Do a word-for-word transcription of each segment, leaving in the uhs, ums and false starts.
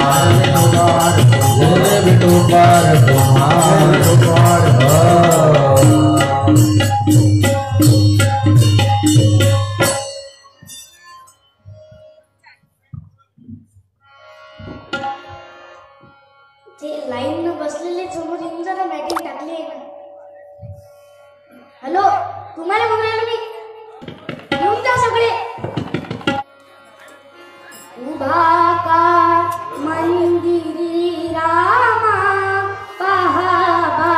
Line न बसलेले समोर येऊन जरा मॅटिंग टाकली आहे ना. हॅलो, तुम्हाला म्हणून राहिलो मी, येऊन जा सगळे. उभा का मंदिरी रामा पहावा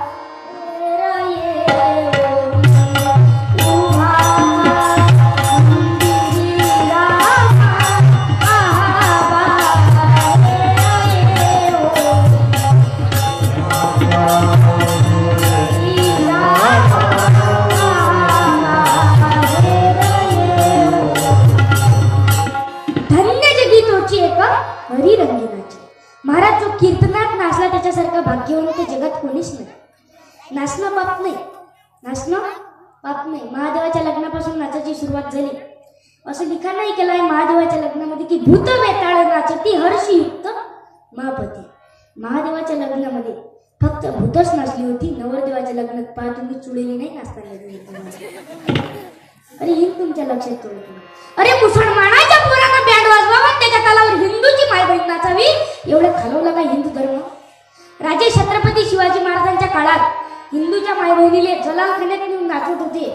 हरिरंगीनाची. महाराज जो कीर्तनात नाचला त्याच्यासारखा भाग्यवंत जगात कोणीच नाही. नाचणं पाप नाही, नाचणं पाप नाही. महादेवाच्या लग्नापासून नाचाची सुरुवात झाली असं लिखाणही केलं आहे महादेवाच्या लग्नामध्ये की भूत वेताळ नाचती हर्षयुक्त महापती. महादेवाच्या लग्नामध्ये फक्त भूतच नाचली होती. नवरदेवाच्या लग्नात पहा तुम्ही चुडेली नाही नाचताना. अरे हिंद तुमच्या लक्षात ठेवतो. अरे मुसलमानाच्या पोरांना बँड वाजवावा त्याच्या तालावर हिंदूची माय बहीण नाचावी एवढं खालवला का हिंदू धर्म? राजे छत्रपती शिवाजी महाराजांच्या काळात हिंदूच्या माय बहिणीले जलालखान्यात नेऊन नाचवत होते.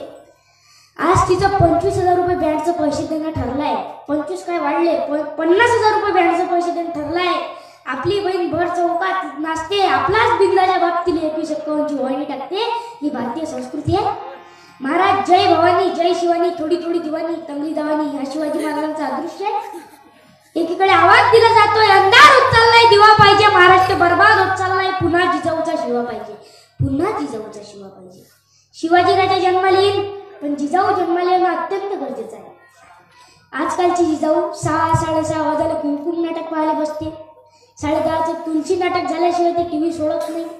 आज तिचं पंचवीस हजार रुपये बँडचं पैसे देणं ठरलाय. पंचवीस काय वाढले, पन्नास हजार रुपये बँडचं पैसे देणं ठरलाय. आपली बहीण भर चौकात नाचते, आपलाच बिंदाच्या बाबतीला एकवीस एक्कावन्नची वळणी टाकते. ही भारतीय संस्कृती आहे. महाराज जय भवानी जय शिवानी थोडी थोडी दिवानी तंगडी दावानी हा शिवाजी महाराजांचा अदृश्य आहे. एकीकडे आवाज दिला जातोय अंधार होत चाललाय दिवा पाहिजे, महाराष्ट्र बर्बाद होत चाललाय, पुन्हा जिजाऊचा शिवा पाहिजे, पुन्हा जिजाऊचा शिवा पाहिजे. शिवाजी राजा जन्माला येईल पण जिजाऊ जन्माला येणं अत्यंत गरजेचं आहे. आजकालची जिजाऊ सहा साडेसहा वाजायला कुमकुम नाटक पाहायला बसते. साडेदहाचं तुलसी नाटक झाल्याशिवाय ते टीव्ही सोडत नाही.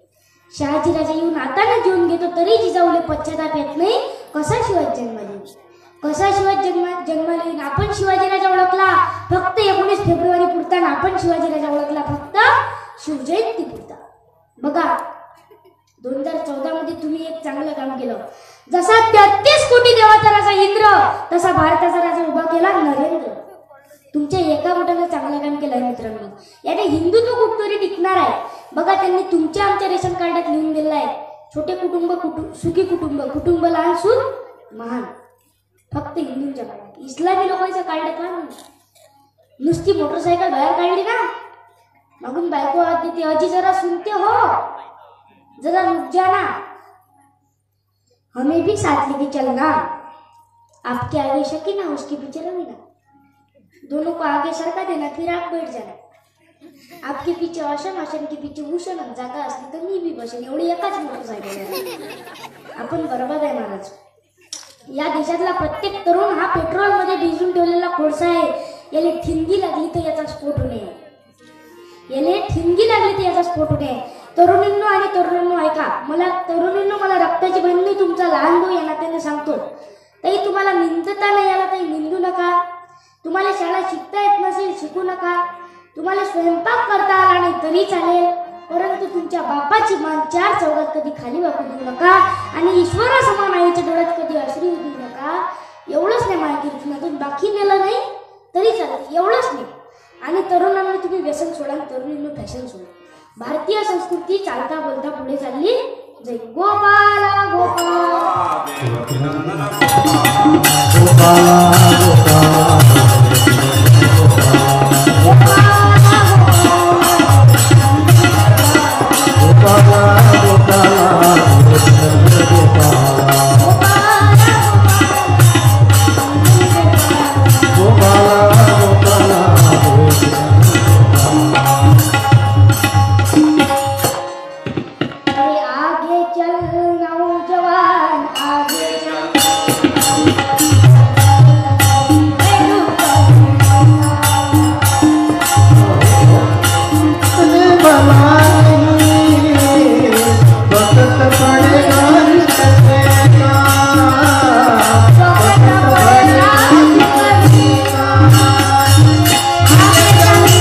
शहाजी राजा येऊन आता ना जेवून घेतो तरी जिजाऊले पश्चाताप येत नाही. कसा शिवाजी जन्माला येईल, कसा शिवाजी जन्मा जन्माला येईल. आपण शिवाजी राजा ओळखला फक्त एकोणीस फेब्रुवारी पुरता, आपण शिवाजी राजा ओळखला फक्त शिवजयंती पुरता. बघा दोन हजार चौदा मध्ये तुम्ही एक चांगलं काम केलं. जसा तेहतीस कोटी देवाचा राजा इंद्र तसा भारताचा राजा उभा केला नरेंद्र. तुमच्या एका बोटानं चांगलं काम केलं आहे मित्रांनो. याने हिंदुत्व कुठतरी टिकणार आहे. बघा त्यांनी तुमच्या आमच्या रेशन कार्डात लिहून दिलेलं आहे छोटे कुटुंब कुटुंब सुखी कुटुंब, कुटुंब लहान सुख महान. फक्त हिंदूंच्या काळात. इस्लामी लोकांचं कार्ड का नुसती मोटरसायकल बाहेर काढली ना मागून बायको देते अजी जरा सुनते हो जरा रुक जाना, हमें भी साथ लेके चलना, आपके आगे शकीना उसके पीछे रवीना, दोनों को आगे सरका देना फिर आप बैठ जाना. आपके पीछे आशन, आशन के पीछे भूषण, जागा असली तर मी बी बसेन. एवढी एकाच मोटरसायकल. आपण बरोबर आहे महाराज. या देशातला प्रत्येक तरुण हा पेट्रोल मध्ये भिजून ठेवलेला कोळसा आहे. याला ठिणगी लागली तर याचा स्फोट होणे, याला ठिणगी लागली तर याचा स्फोट होणे. तरुणींनो आणि तरुणांनो ऐका, मला तरुणींनो मला रक्ताची बहीण नाही तुमचा लहान भाऊ या नात्याने सांगतो. ताई तुम्हाला निंदता नाही आला ताई निंदू नका. तुम्हाला शाळा शिकता येत नसेल शिकू नका. तुम्हाला स्वयंपाक करता आला नाही तरी चालेल, परंतु तुमच्या बापाची मान चार चौघात कधी खाली वाकू देऊ नका आणि ईश्वरासमान आईच्या डोळ्यात कधी अश्रू देऊ नका. एवढंच नाही माहिती, बाकी नेलं नाही तरी चालेल, एवढंच नाही. आणि तरुणांना तुम्ही व्यसन सोडा, तरुणींना फॅशन सोडा. भारतीय संस्कृती चालता बोलता पुढे चालली जय गोपाला गोपाल Thank you.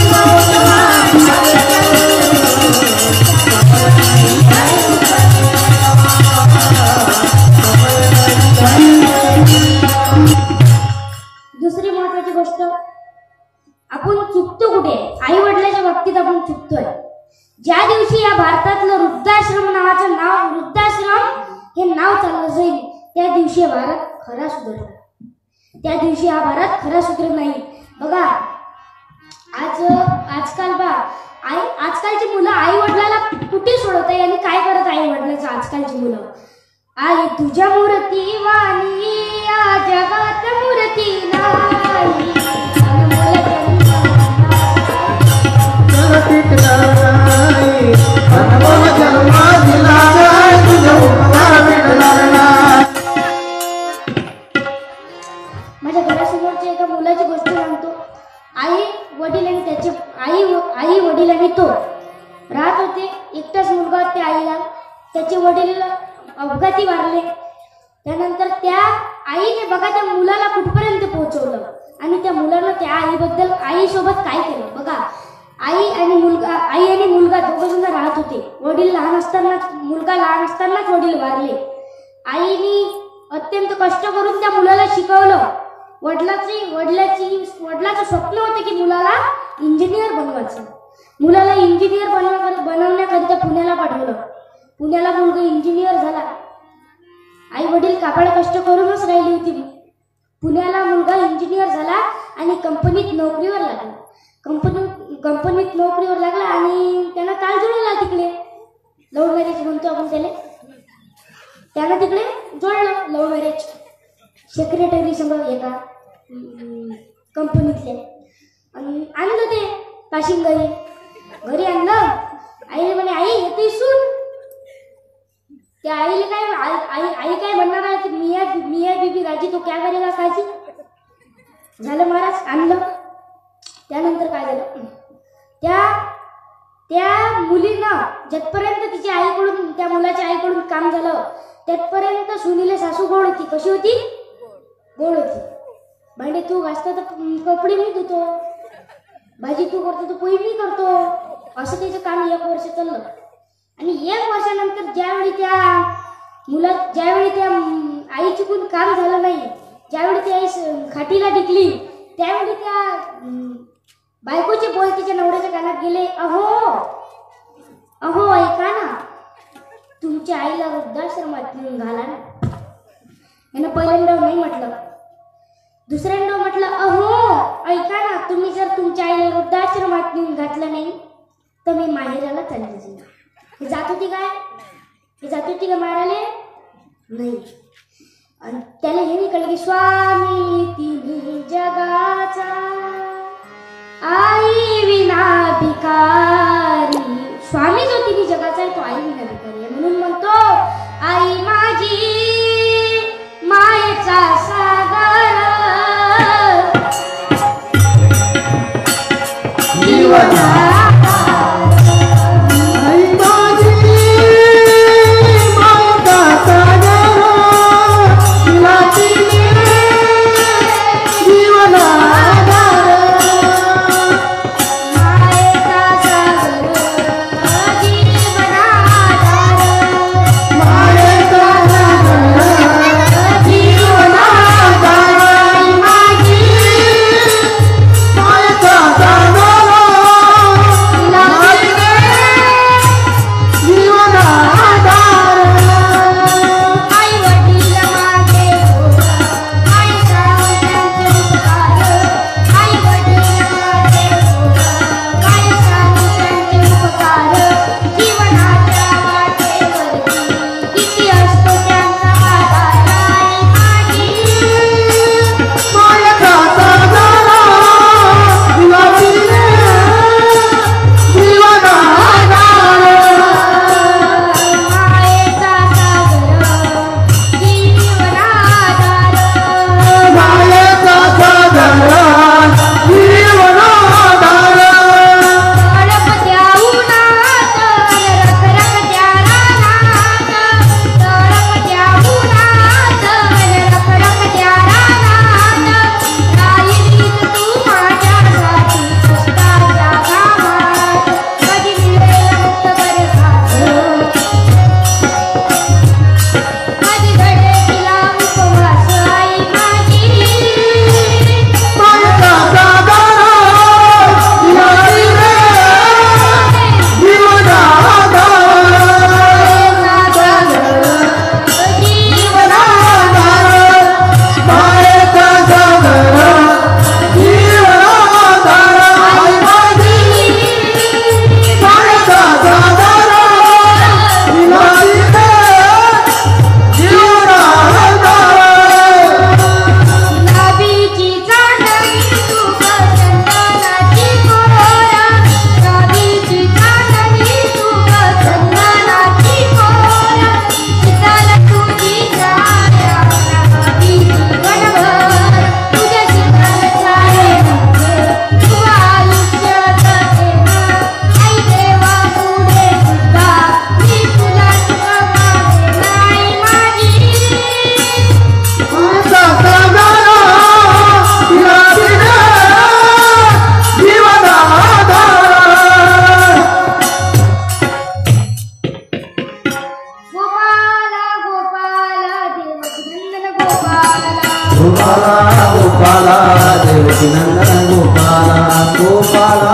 चुकतो कुठे? आई वडिलाच्या बाबतीत आपण चुकतोय. ज्या दिवशी या भारतातलं वृद्धाश्रम नावाचं नाव वृद्धाश्रम हे नाव चाललं जाईल त्या दिवशी हा भारत खरा सुधरेल. त्या दिवशी हा भारत खरा सुधरत नाही. बघा आज आजकाल बा आई आजकालची मुलं आई वडिलाला कुठे सोडत आहे आणि काय करत आई वडिलाचं आजकालची मुलं? आई तुझ्या मूर्ती वाणी या जगात मूर्ती नाही. माझ्या घरासमोरच्या एका मुलाची गोष्ट सांगतो. आई वडील आणि त्याचे आई आई वडील आणि तो राहत होते. एकटाच मुलगा त्या आईला. त्याचे वडील अपघाती वारले. त्यानंतर त्या आईने बघा त्या मुलाला कुठपर्यंत पोहोचवलं आणि त्या मुलानं त्या आईबद्दल आईसोबत काय केलं बघा. आई आणि मुलगा आई आणि मुलगा दोघं जण राहत होते. वडील लहान असतानाच मुलगा लहान असतानाच वडील वारले. आईने अत्यंत कष्ट करून त्या मुलाला शिकवलं. वडिलाची वडिलाची वडिलाचं स्वप्न होतं की मुलाला इंजिनियर बनवायचं. मुलाला इंजिनियर बनव बनवण्याकरिता पुण्याला पाठवलं. पुण्याला मुलगा इंजिनियर झाला. आई वडील काबाड कष्ट करूनच राहिली होती. पुण्याला मुलगा इंजिनियर झाला आणि कंपनीत नोकरीवर लागला. कंपनी कंपनीत नोकरीवर लागला आणि त्यानं ताल जुळला तिकडे. लव्ह मॅरेज म्हणतो आपण त्याला. त्यानं तिकडे जोडलं लव्ह मॅरेज सेक्रेटरी समोर एका कंपनीतल्या. आणि आणलं ते पाशिंग घरी घरी आणलं. आईने म्हणे आई येते सून. त्या आईला काय आई आई काय म्हणणार आहे की मिया मिया बीबी राजी तो क्या करेगा काजी. झालं महाराज आणलं. त्यानंतर काय झालं त्या त्या मुलीनं जिथपर्यंत तिच्या आईकडून त्या मुलाच्या आईकडून काम झालं तिथपर्यंत सुनीले सासू गोड होती. कशी होती? गोड होती. भांडे तू घासतो तर कपडे मी धुतो. भाजी तू करतो तर पोळी मी करतो. असं त्याचं काम एक वर्ष चाललं. आणि एक वर्षानंतर ज्यावेळी त्या मुला ज्यावेळी त्या आईची कोण काम झालं नाही, ज्यावेळी ती आई खाटीला टिकली त्यावेळी त्या बायकोचे बोल तिच्या नवऱ्याच्या कानात गेले. अहो अहो ऐका ना, तुमच्या आईला वृद्धाश्रमात नेऊन घाला ना. यानं पहिल्यांदा नाही म्हटलं. दुसऱ्यांदा म्हटलं अहो ऐका ना, तुम्ही जर तुमच्या आईला वृद्धाश्रमात नेऊन घातलं नाही तर मी माहेराला चालली जाईल. हे जात होती काय? हे जात होती का मारायला? नाही. आणि त्याला हे नाही कळलं की स्वामी तिन्ही जगाचा आई विना भिकारी. स्वामी जो तिन्ही जगाचा आहे तो आई विना भिकारी आहे. म्हणून म्हणतो आई माझी मायेचा सागर जीवना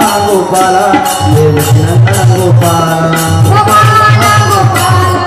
गोपाला देवकी नंदन गोपाला गोपाला गोपाला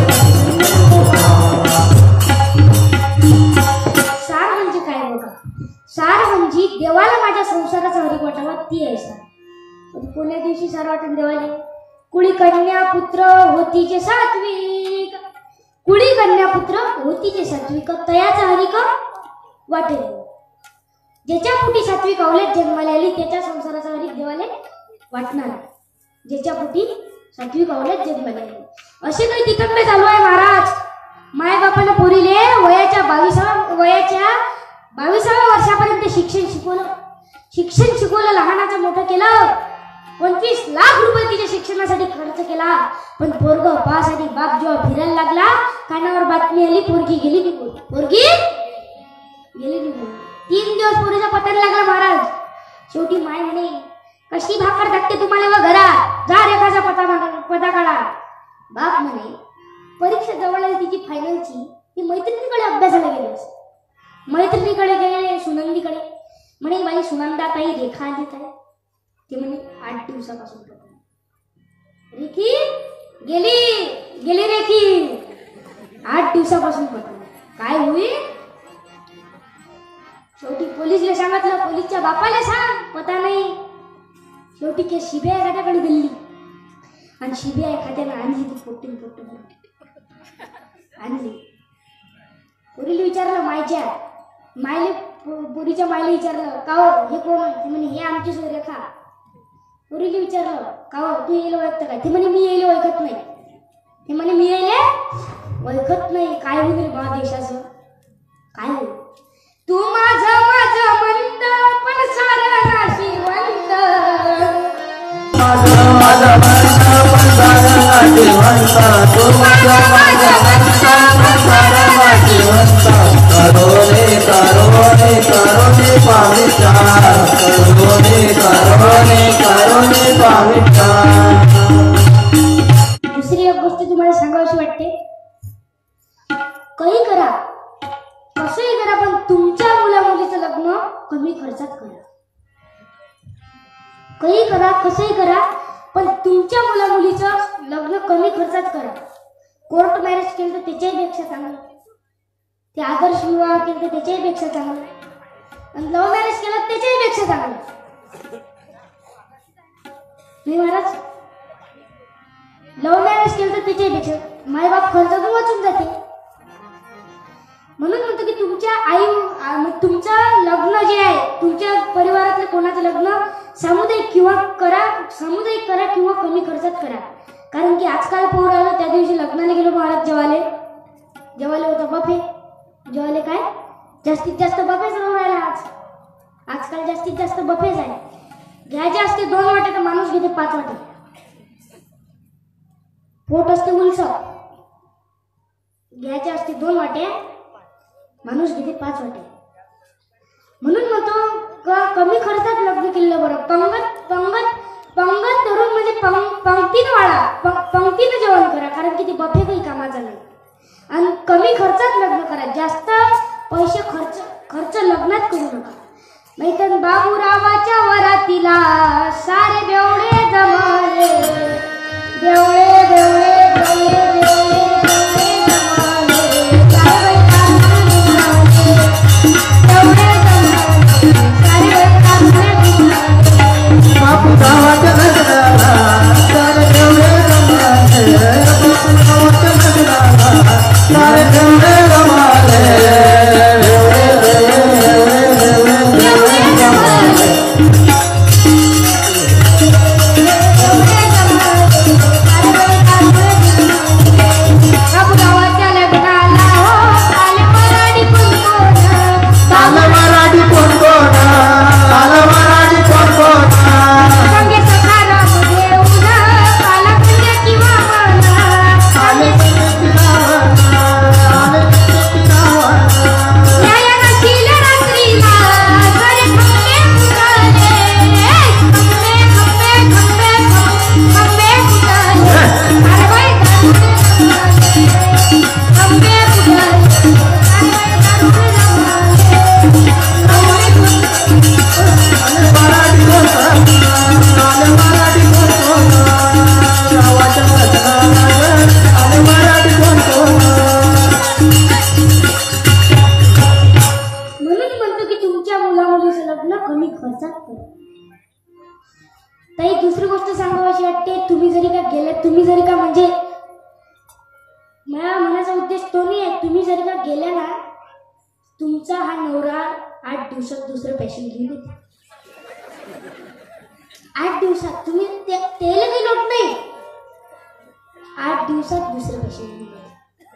सार म्हणजे काय बघा, सार म्हणजे देवाला माझ्या संसाराचा हरिक वाटावा ती आहे सार. कोण्या दिवशी सार वाटून देवाले कुळी कन्या पुत्र होतीचे सात्विक, कुळी कन्या पुत्र होतीचे सात्विक तयाचा हरिक वाटे. ज्याच्या पोटी सात्विक अवलेच जन्माला आली त्याच्या संसाराचा हरिक देवाले वाटणार. ज्याच्या पोटी सात्विक अवलेच जन्माला आली असे काही तिकडे चालू आहे महाराज. माय बापानं पोरीले वयाच्या बावीसाव्या वयाच्या बावीसाव्या वर्षापर्यंत शिक्षण शिकवलं, शिक्षण शिकवलं, लहानाचं मोठं केलं, पंचवीस लाख रुपये तिच्या शिक्षणासाठी खर्च केला. पण पोरग पासाठी बाप जेव्हा फिरायला लागला कानावर बातमी आली पोरगी गेली निघून, पोरगी गेली निघून. तीन दिवस पोरीचा पत्ता लागला महाराज. शेवटी माय म्हणे कशी भाकर टाकते तुम्हाला व घरात, जा रेखाचा पता पता काढा. बाप म्हणे परीक्षा जवळ आली तिची फायनलची, ती मैत्रिणीकडे अभ्यासाला गेली. मैत्रिणीकडे गेले सुनंदीकडे. म्हणे बाई सुनंदा ताई रेखा आली काय? ती म्हणे आठ दिवसापासून रेखी गेली गेली रेखी आठ दिवसापासून पता काय होईल. शेवटी पोलीसला सांगितलं, पोलीसच्या बापाला सांग पता नाही. शेवटी केस सीबीआय खात्याकडे दिली आणि सीबीआय खात्यानं आणली ती पोटीन पोट आणली. पोरीला विचारलं मायच्या मायले पोरीच्या मायला विचारलं का हो हे कोण आहे? म्हणे हे आमची रेखा. पोरीला विचारलं का हो तू येईल ओळखतं काय? ते म्हणे मी येईल ओळखत नाही. ते म्हणे मी येईल ओळखत नाही. काय होईल रे बा देशाचं काय होईल? तू माझं माझं म्हणत पण सारं नाशिवंत, माझं माझं म्हणत पण सारं नाशिवंत, तू माझं माझं म्हणत पण सारं नाशिवंत. करोने करोने करोने पाविचार, करोने करोने करोने पाविचार. दुसरी एक गोष्ट तुम्हाला सांगावीशी वाटते. काही करा कसंही करा पण तुमच्या मुला मुलीचं लग्न कमी खर्चात करा. काही करा कसंही करा पण तुमच्या मुला मुलीचं लग्न कमी खर्चात करा. कोर्ट मॅरेज केलं तर त्याच्याही चांगलं, ते आदर्श विवाह केलं तर त्याच्याही पेक्षा चांगलं, आणि लव्ह मॅरेज केलं तर त्याच्याही पेक्षा चांगलं. नाही महाराज, लव्ह मॅरेज केलं तर त्याच्याही पेक्षा मायबाप खर्चातून वाचून जाते. म्हणून म्हणतो की तुमच्या आई तुमचं लग्न जे आहे तुमच्या परिवारातलं कोणाचं लग्न सामुदायिक किंवा करा सामुदायिक करा किंवा कमी खर्चात करा. कारण की आजकाल पोर आलं त्या दिवशी लग्नाला गेलो महाराज जेवाले जेवाले होता बफे. जेवाले काय जास्तीत जास्त बफेच राहून राहिला. आज आजकाल जास्तीत जास्त बफेच आहे. घ्यायचे असते दोन वाटे तर माणूस घेते पाच वाटे. पोट असते उलस, घ्यायचे असते दोन वाटे माणूस घेते पाच वाटे. म्हणून म्हणतो कमी खर्चात लग्न केलं बरं. पंगत पंगत पंगत धरून म्हणजे पंक्तीनं वाढा, पंक्तीनं जेवण करा. कारण की ते बफे काही कामाचं नाही. आणि कमी खर्चात लग्न करा. जास्त पैसे खर्च खर्च लग्नात करू नका. नाहीतर बाबूरावाच्या वरातीला सारे बेवडे जमाले, बेवडे बेवडे बेवडे संगे सखा आले मराठी कोण गावाच्या लग्नाला आले मराठी कोण म्हणून म्हणतो की तुमच्या मुलामुलीचं लग्न कमी खर्चात करा. ताई दुसरी गोष्ट सांगावीशी वाटते, तुम्ही जरी का गेले तुम्ही जरी का म्हणजे माझ्या म्हणायचा उद्देश तो नाही आहे, तुम्ही जरी का गेल्या ना तुमचा हा नवरा आठ दिवसात दुसरं पॅशन घेऊन येते. आठ दिवसात तुम्ही ते तेल काही लोट नाही, आठ दिवसात दुसरं पॅशन घेऊन येते.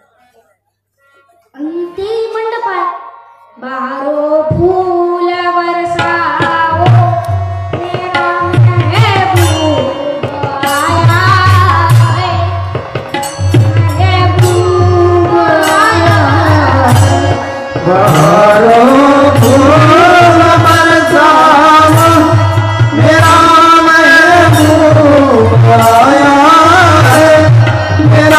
आणि ते मंडपात बारो फूल बरसाओ मेरा महबूब आया है, महबूब आया है. बहारो फूल बरसाओ मेरा महबूब आया है, मेरा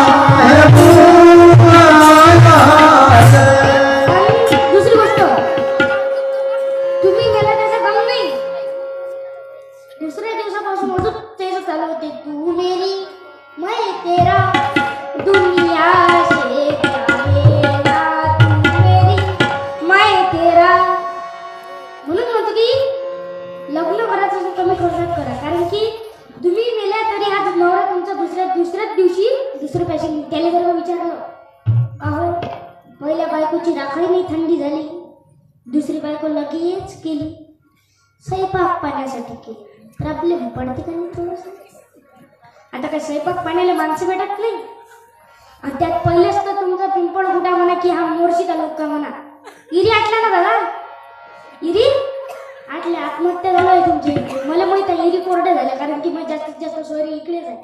महबूब आया है. दुसरी गोष्ट, तुम्ही गेला त्याचा गम नाही. दुसऱ्या दिवसापासून अजून तेच चालू होते, तू मेरी मैं तेरा दुनिया से जाएगा, तू मेरी मैं तेरा. म्हणून म्हणतो की लग्न करायचं असेल कमी खर्चात करा, कारण की तुम्ही मेल्या तरी आज नवरा तुमचा दुसऱ्या दुसऱ्याच दिवशी दुसरं पॅशन. त्याला जर का विचारलं अहो पहिल्या बायकोची राखाडी नाही थंडी झाली, दुसरी बायको लगेच केली, स्वयंपाक पाण्यासाठी केली, प्रॉब्लेम पडते का नाही थोडंसं. आता काय स्वयंपाक पाण्याला माणसं भेटत नाही, आणि त्यात पहिलेच तर तुमचा पिंपळ गुटा म्हणा की हा मोर्शी तालुका म्हणा, इरी आटला ना दादा, इरी आटले आत्महत्या झालं आहे तुमची. मला माहित आहे इरी कोरड्या झाल्या, कारण की मग जास्तीत जास्त सोयरी इकडेच आहे,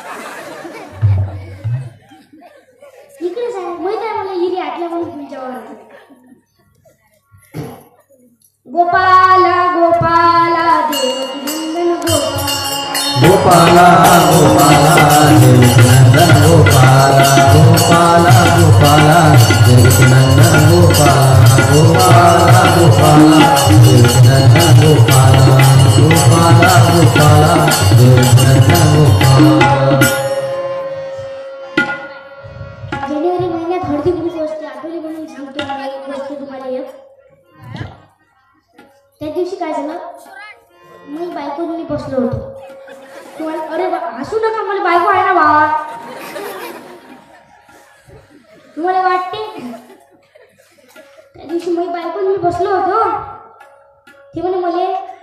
इकडेच आहे माहित आहे मला इरी आटल्या म्हणून तुमच्यावर. गोपाला गोपाला देवकी नंदन गोपाला गोपाला गोपाला देवकी नंदन गोपाला गोपाला गोपाला देवकी नंदन गोपाला गोपाला गोपाला देवकी नंदन गोपाला गोपाला गोपाला देवकी नंदन गोपाला. जानेवारी महिन्यात हळदी कुंकू असते, आठवली म्हणून सांगतो मला एक गोष्ट तुम्हाला. एक त्या दिवशी काय झालं, मी बायकोनी बसलो होतो. तुम्हाला अरे हसू नका, मला बायको आहे ना बा, तुम्हाला वाटते. त्या दिवशी मी बायकोनी मी बसलो होतो, ते म्हणे मले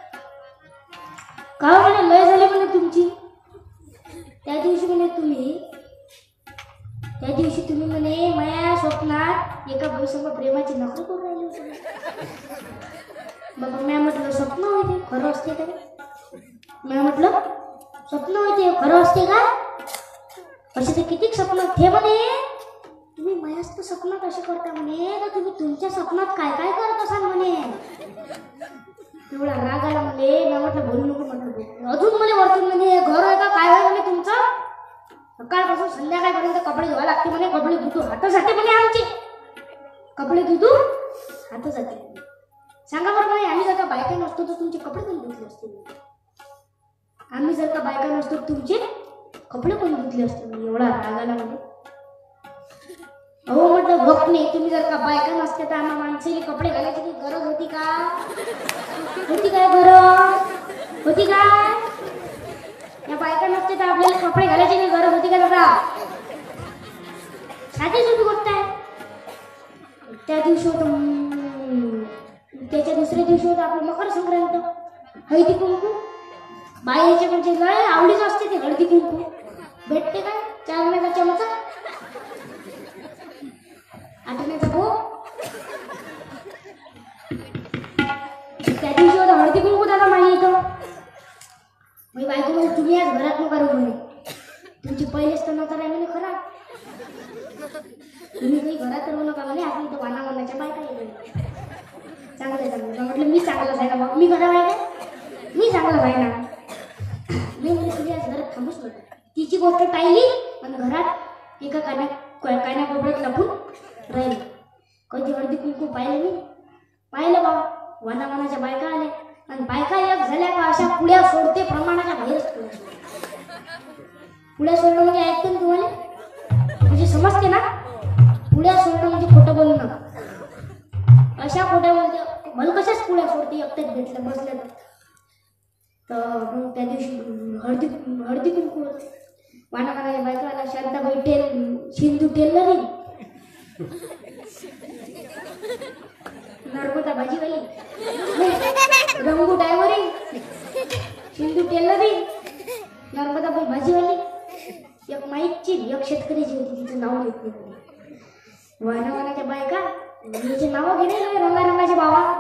का म्हणे लय झाली म्हणे तुमची. त्या दिवशी म्हणे तुम्ही त्या दिवशी तुम्ही म्हणे माझ्या स्वप्नात एका बाईसोबत प्रेमाची नकल करून राहिली होती. बाबा मी म्हटलं स्वप्न होते खरं असते का, मी म्हटलं स्वप्न होते खरं असते का, असे ते किती स्वप्न थे म्हणे. तुम्ही माझ्याच स्वप्न कसे करता म्हणे, तर तुम्ही तुमच्या स्वप्नात काय काय करत असाल म्हणे. एवढा राग आला म्हणे, मी म्हटलं बोलू नको म्हटलं. अजून मला वरतून म्हणे घर आहे का काय आहे म्हणे तुमचं, सकाळपासून संध्याकाळपर्यंत कपडे धुवा लागते म्हणे, कपडे धुतो हात जाते म्हणे आमचे, कपडे धुतो हात जाते. सांगा बरं म्हणे आम्ही जर का बायका नसतो तर तुमचे कपडे कोण धुतले असते, आम्ही जर का बायका नसतो तुमचे कपडे कोण धुतले असते. एवढा राग आला म्हणे. अहो म्हटलं भक्त नाही, तुम्ही जर का बायका नसते तर आम्हा माणसाने कपडे घालायची काही गरज होती का, होती काय गरज होती का, या बायका नसते तर आपल्याला कपडे घालायची काही गरज होती का दादा. साधी सोपी गोष्ट आहे. त्या दिवशी होतं, त्याच्या दुसऱ्या दिवशी होतं आपलं मकर संक्रांत, हळदी कुंकू. बाईच्या म्हणजे लय आवडीच असते ते हळदी कुंकू. भेटते काय चार महिन्याचा चमचा, आठवण्याचा भो. त्या दिवशी होता हळदी कुंकू दादा माझ्या इथं. मी बायको म्हणजे तुम्ही आज घरात नका करू म्हणे, तुमची पहिलेच तर नका आहे म्हणे खराब, तुम्ही काही घरात राहू नका म्हणे, आपण इथं वाना वानाच्या बायका येईल. चांगलं चांगलं म्हटलं मी चांगलाच आहे ना मग, मी घरा आहे का, मी चांगलाच आहे ना. मी म्हणजे तुम्ही आज घरात थांबूच नका. तिची गोष्ट टाळली आणि घरात एका कान्या कान्या कोपऱ्यात लपून राहिली. कधी हळदी कुंकू पाहिले मी, पाहिलं बा वाना वानाच्या बायका आल्या आणि बायका एक झाल्या का अशा पुढ्या सोडते प्रमाणाच्या बाहेरच पुढ्या सोडते. पुढ्या सोडणं म्हणजे ऐकते ना तुम्हाला, म्हणजे समजते ना, पुढ्या सोडणं म्हणजे खोटं बोलणं. अशा खोट्या बोलते मला कशाच पुढ्या सोडते एकट्यात भेटलं बसल्या तर. मग त्या दिवशी हळदी हळदी कुंकू वाना वाना बायकाला शांताबाई टेल सिंधू टेलरी, नर्मदा भाजीवाली, रंगू डायव्हरी, सिंधू टेलरी, नर्मदाबाई भाजीवाली, एक माईकची एक शेतकऱ्याची होती तिचं नाव घेत नाही. वाना वानाच्या बायका तिचे नाव घेणे रंगारंगाचे बाबा.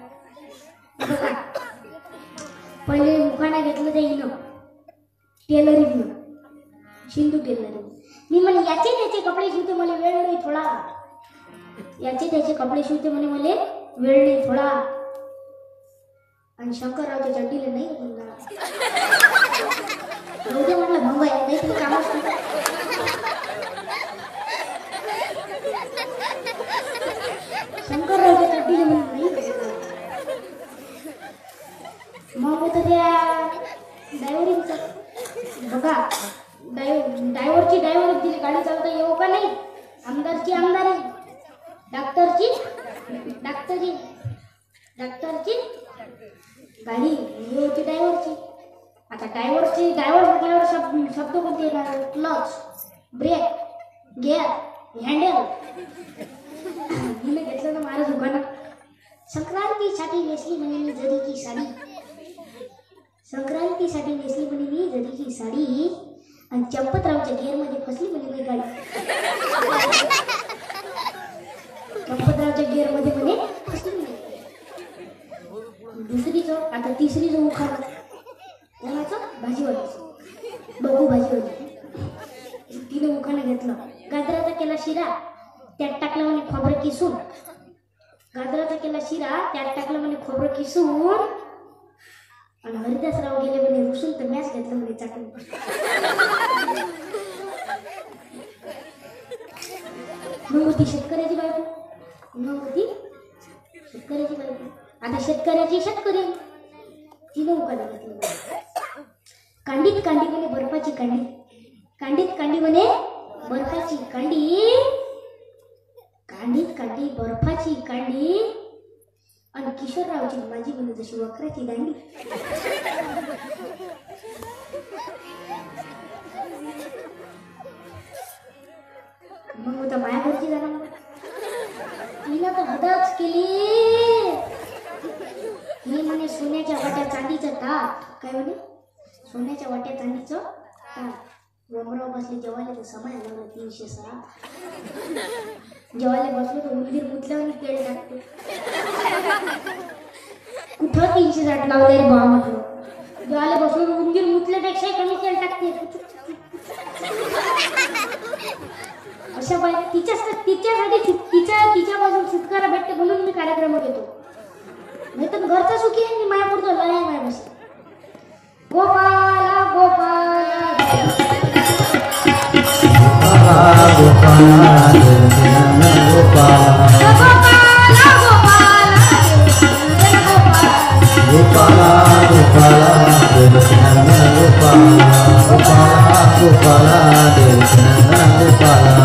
पहिले मुखाना घेतलं ते हिनं टेलरीनं, सिंधू टेलरी. मी म्हणे याचे त्याचे कपडे शिवते मला वेळ नाही थोडा, याचे त्याचे कपडे शिवते म्हणे मला वेळ नाही थोडा. आणि शंकररावच्या चड्डीला नाही म्हणला म्हटलं भंग आहे नाही तुम्ही कामच नाही. शंकररावच्या चड्डीला म्हणून नाही. मग होतं त्या ड्रायव्हरीचं बघा, ड्रायव्हरची ड्रायव्हर दिली गाडी चालवता येऊ का नाही, आमदारची आमदारी, डॉक्टरची डॉक्टरी, डॉक्टरची गाडी होती ड्रायव्हरची. आता ड्रायव्हरची ड्रायव्हर म्हटल्यावर शब्द शब्द कोणते येणार, क्लच, ब्रेक, गिअर, हँडल. हिने घेतलं ना माझ्या दुकानात. संक्रांतीसाठी नेसली म्हणे मी जरीची साडी, संक्रांतीसाठी नेसली म्हणे मी जरीची साडी, आणि चंपतरावच्या गिअरमध्ये फसली म्हणे मी गाडी. चंपतरावच्या गिअरमध्ये म्हणे फसली म्हणे. दुसरीचं आता तिसरीचं उखाणं कोणाचं, भाजीवाल्याचं, बघू भाजीवाली. तिने उखाणं घेतलं, गाजराचा केला शिरा त्यात टाकलं म्हणे खोबरं किसून, गाजराचा केला शिरा त्यात टाकलं म्हणे खोबरं किसून, आणि हरिदासराव गेले म्हणे रुसून तर मॅच घेतलं म्हणे चाकून. मग होती शेतकऱ्याची बायको, मग होती शेतकऱ्याची बायको. आता शेतकऱ्याची शेतकरी तिने उखाणं घेतलं, कांडीत कांडी म्हणे बर्फाची कांडी, कांडीत कांडी म्हणे बर्फाची कांडी, कांडीत कांडी बर्फाची कांडी, आणि किशोररावची माझी म्हणे जशी वक्राची दांडी. मग होता माया घरची जाणार, तिनं तर हदच केली. मी म्हणे सोन्याच्या वाट्या चांदीचं ताट, काय म्हणे सोन्याच्या वाट्या चांदीचं ताट. वमराव बसले जेवायला तर समय लागला तीनशे सहा. जेवायला बसलो तर उंदीर मुतल्यावर केळ टाकते. कुठं तीनशे साठ लावले रे बा म्हटलं. जेवायला बसलो तर उंदीर मुतल्यापेक्षा कमी केळ टाकते. अशा बाय तिच्या तिच्यासाठी तिच्या तिच्यापासून सुटकारा भेटते म्हणून मी कार्यक्रमात येतो. नाही तर घरचा सुखी आहे मी मायापुरतो लढाई माया बस. गोपाला गोपाला गोपाला गोपाला गोपाला गोपाला देवकीनंदन गोपाला गोपाला गोपाला देवकीनंदन गोपाला.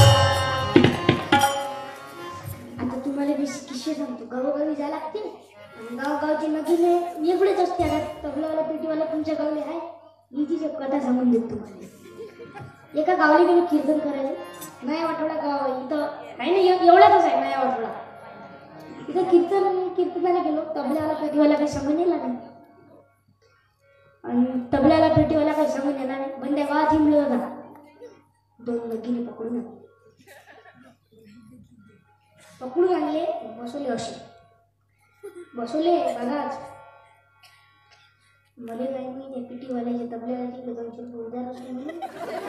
आता तुम्हाला किस्से सांगतो. गावोगावी जायला लागते आणि गावगावची नदीने वेगळेच असते. आता तबलावाला पेटीवाला तुमच्या गावले आहे, मी तिची कथा सांगून देतो तुम्हाला. एका गावली गेलो कीर्तन करायला, नया वाटोळा गाव इथं काही नाही एवढाच आहे नया वाटोळा. इथं कीर्तन कीर्तनाला गेलो, तबल्याला पेटीवाला काही सांगून येणार नाही, आणि तबल्याला पेटीवाला काही सांगून येणार नाही. बंद्या गावात हिंबलो होता, दोन नगीने पकडून पकडून आणले, बसवले असे बसवले बघाच. मला काही नाही त्या पेटीवाल्याचे तबल्याचे दोनशे रुपये उधार असले म्हणून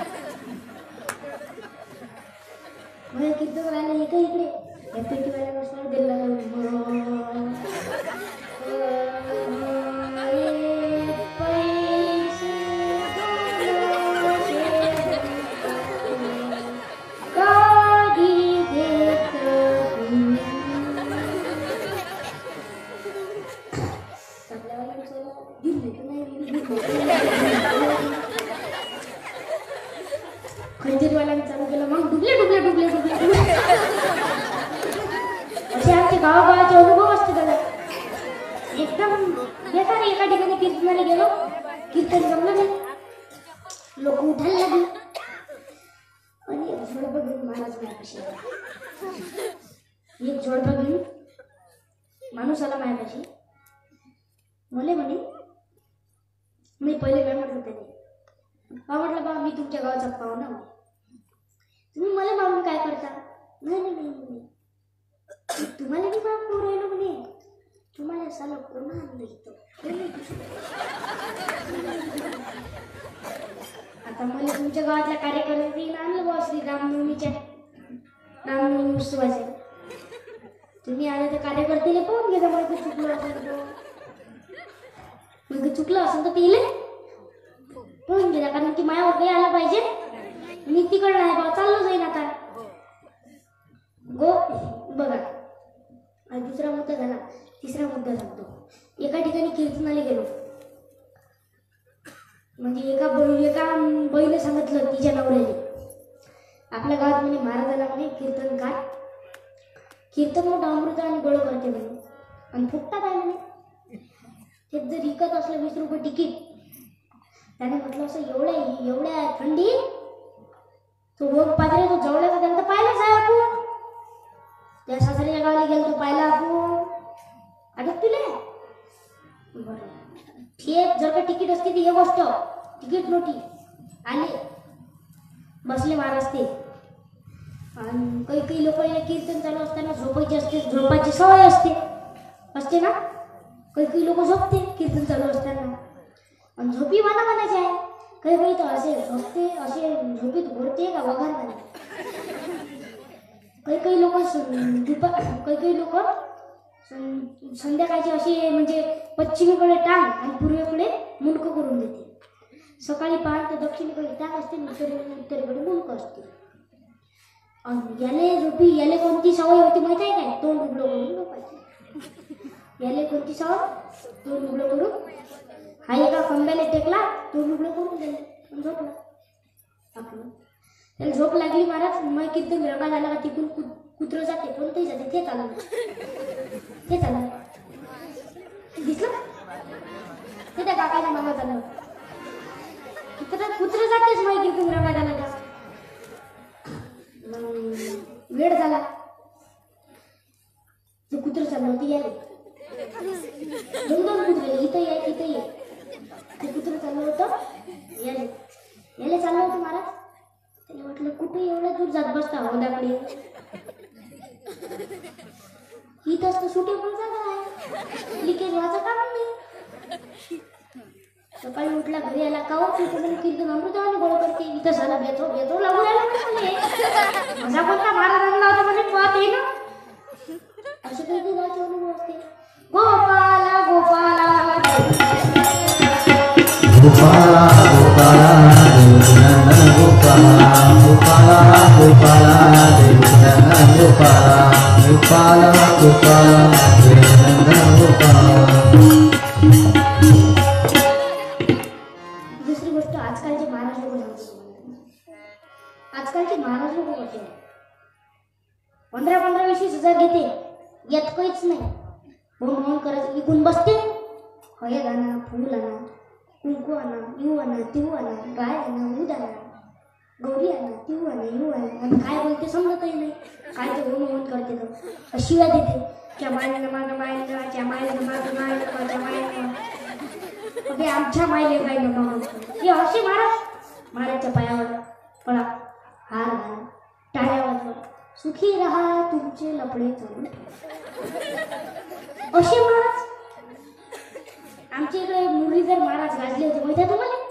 मला कीर्तन करायला एका इकडे या पेटीवाल्या बसवर दिला काही जमलं नाही. लोक उठायला लागले आणि एक झोडपं घेऊन महाराज माझ्यापाशी आला. एक झोडपं घेऊन माणूस आला माझ्यापाशी. मले म्हणे, मी पहिले काय म्हटलं त्याने, बा म्हटलं बा मी तुमच्या गावाचा पाहुणा हो, तुम्ही मला मागून काय करता? नाही नाही नाही म्हणे, तुम्हाला मी मागून राहिलो म्हणे, तुम्हाला साला कोण आणलं इथं? आता मला तुमच्या गावातल्या कार्यकर्त्यांनी आणलं बा श्री रामनवमीच्या रामनवमी उत्सवाचे. तुम्ही आले तर कार्यकर्त्याला पाहून घेता, मला ते चुकलं असेल तर मग चुकलं असेल तर तिला पाहून घेता, कारण की माझ्यावर काही आला पाहिजे. मी तिकडं आहे बा, चाललो जाईन आता. गो बघा, आणि दुसरा मुद्दा झाला. तिसरा मुद्दा सांगतो. एका ठिकाणी कीर्तनाला गेलो, म्हणजे एका एका बाईने सांगितलं तिच्या नवऱ्याने, आपल्या गावात म्हणे महाराजाला म्हणे कीर्तनकार, कीर्तन मोठं अमृत आणि गोळ करते म्हणे, आणि फुकटात आहे म्हणे. ते जर विकत असलं वीस रुपये तिकीट, त्याने म्हटलं असं एवढ्या एवढ्या थंडी तो रोग पाजरे तो जवळचा त्यांना पाहिलाच आहे आपण. त्या सासऱ्याच्या गावाला गेलो तो पाहिला आपण. आता तुला बरं ठीक, जर का तिकीट असते ती हे गोष्ट, तिकीट नव्हती. आले बसले महाराज ते, आणि काही काही लोक कीर्तन चालू असताना झोपायची असते, झोपायची सवय असते असते ना. काही काही लोक झोपते कीर्तन चालू असताना, आणि झोपी वाना म्हणायचे आहे. काही काही तर असे झोपते, असे झोपीत घोरते का वघार म्हणे. काही काही लोक दुपा काही काही लोक संध्याकाळची अशी म्हणजे पश्चिमेकडे टांग आणि पूर्वेकडे मुंडकं करून देते. सकाळी पहाटे दक्षिणेकडे टांग असते, उत्तरेकडे उत्तरेकडे मुंडकं असते. आणि याले झोपी याले कोणती सवय होती माहिती आहे काय? तोंड उघडं करून झोपायची. याले कोणती सवय? तोंड उघडं करून. हा एका खंब्याला टेकला, तोंड उघडं करून गेले, झोपला आपलं. त्याला झोप लागली महाराज. मग कीर्तन रंगा झाला का तिकून कुत्र जाते, कोणतंही जाते, ते चाललं ते चाललं दिसलं ते त्या काकाच्या मागा चाललं. कुत्र कुत्र जातेच मग कीर्तन रंगा झाला का. वेळ झाला, ते कुत्र चाललं होते याले, दोन दोन कुत्रे, इथं ये तिथं ये. ते कुत्र चाललं होतं याले याले चाललं होतं महाराज. त्याने म्हटलं कुठे एवढ्या दूर जात बसता होदाकडे, इथंच तर सुटेबल जागा आहे, लिकेज व्हायचं काम नाही. सकाळी उठला घरी आला, का कीर्तन अमृताने गोळ करते, इथं झाला बेतो बेतो लागू राहिला माझा कोणता महाराजांना होता म्हणजे पाहत आहे ना. असे काही देवाचे अनुभव असते. गोपाला गोपाला गोपाला गोपाला देवनंदन गोपाला गोपाला गोपाला देवनंदन गोपाला गोपाला गोपाला देवनंदन गोपाला. दुसरी गोष्ट, आजकालचे महाराज लोक सांगतो, आजकालचे महाराज लोक कसे पंधरा पंधरा वीस वीस हजार घेते, येत काहीच नाही. म्हणून म्हणून करायचं, इकून बसते, हळद आणा, फूल आणा, कुंकू आणा, यू आणा, तिऊ आणा, गाय आणा, दूध आणा, गौरी आणा, तिऊ आणा, यू आणा. आणि काय बोलते समजतही नाही, काय ते होऊन होऊन करते तर शिव्या देते. त्या मायला मागं मायला, त्या मायला मागं मायला, त्या मायला ते आमच्या मायले काय नमा हे असे महाराज. महाराजच्या पायावर पळा, हार घाला, टाळ्या वाजवा, सुखी राहा तुमचे लफडे चालू, असे महाराज. आमच्या इकडे मुरलीधर महाराज गाजले होते माहिती आहे तुम्हाला?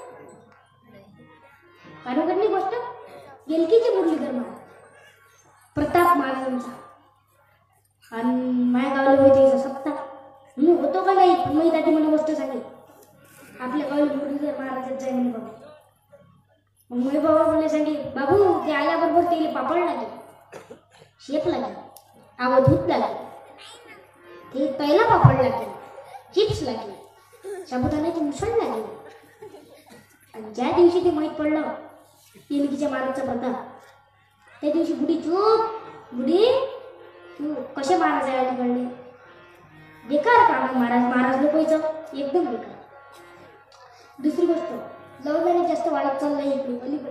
कानोकडली गोष्ट, येलकीचे मुरलीधर महाराज, प्रताप महाराजांचा. आणि माझ्या गावाला होते सप्ताह, मी होतो का नाही पण माहीत आधी मला गोष्ट सांगेल. आपल्या गावाला मुरलीधर महाराजांचा आहे म्हणे बाबा. मग मुळे बाबा मला सांगे, बाबू ते आल्याबरोबर तेले पापड लागेल, शेप लागेल, आवधूत लागेल, ते पहिला पापड लागेल, चिप्स लागेल, साबुदाण्याची मुसळ लागेल. आणि ज्या दिवशी ते माहीत पडलं येलकीच्या महाराजचा प्रताप, त्या दिवशी बुडी चूप, बुडी तू कसे महाराज आहे अलीकडले, बेकार काम महाराज महाराज लोकांचं एकदम बेकार. दुसरी गोष्ट जबाबदारी जास्त वाढत चाललंय इकडे अलीकडे.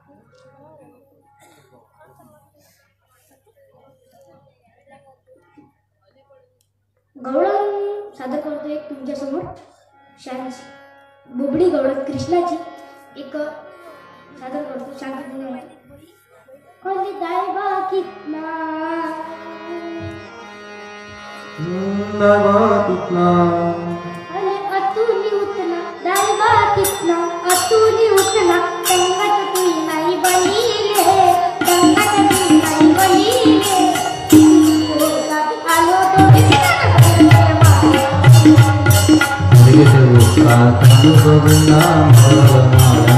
गवळण सादर करतो एक तुमच्या समोर शांत बोबडी गवळण कृष्णाची एक सादर करतो शांतपणे. कोणी दायबा कितना दायबा कितना अरे अतुनी उतना दायबा कितना अतुनी उतना संगत तुई नाही बनीले संगत तुई नाही बनीले आलो तो गोविंदा माया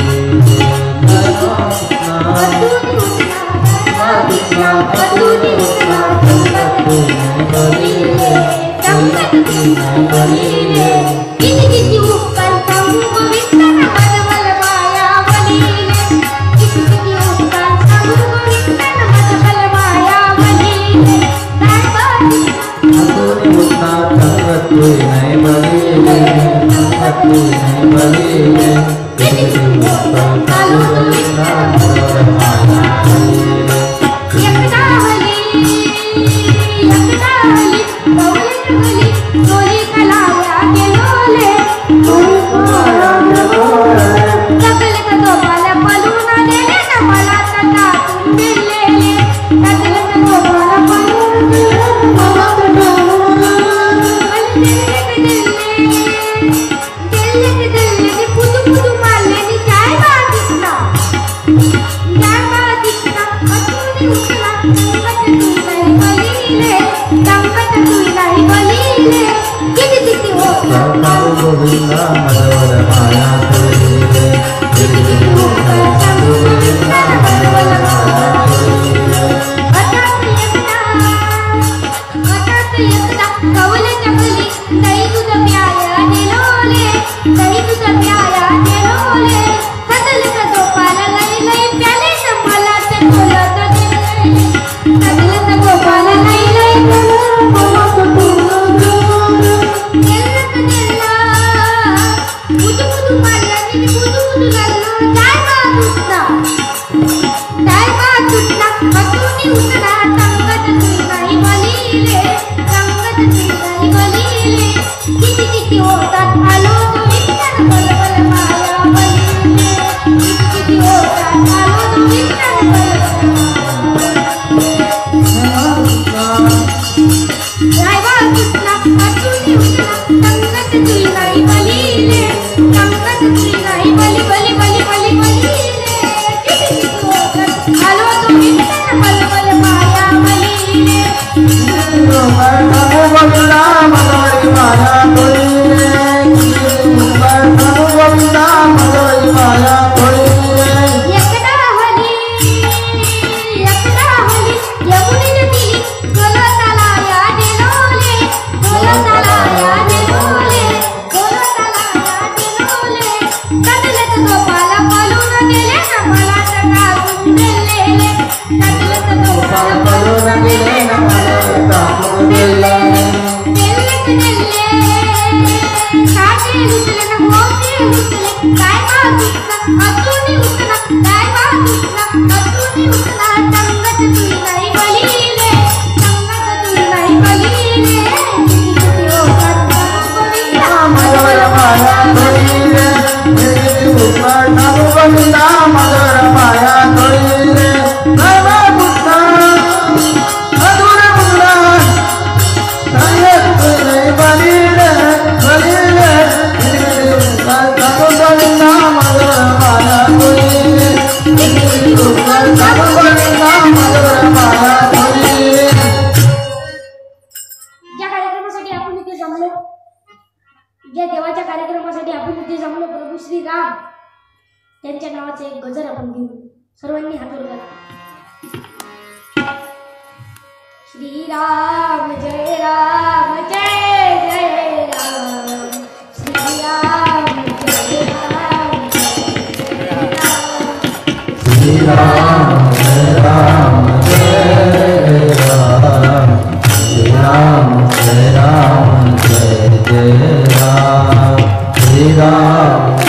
ज्या देवाच्या कार्यक्रमासाठी आपण इथे जमलो प्रभू श्री राम त्यांच्या नावाचे एक गजर आपण घेऊ. सर्वांनी हात वर करा. श्री राम जय राम जय जय राम श्री राम जय राम जय राम श्री राम जय राम जय राम श्री राम जय राम जय जय राम श्री राम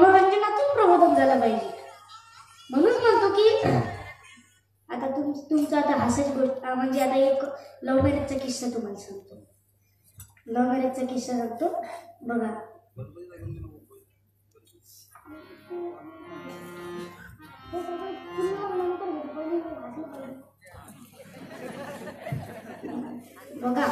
मनोरंजनातून प्रबोधन झालं पाहिजे. म्हणून म्हणतो की आता तुम तुमचं आता हास्याची गोष्ट म्हणजे आता एक लव्ह मॅरेजचा किस्सा तुम्हाला सांगतो. लव्ह मॅरेजचा किस्सा सांगतो बघा. बघा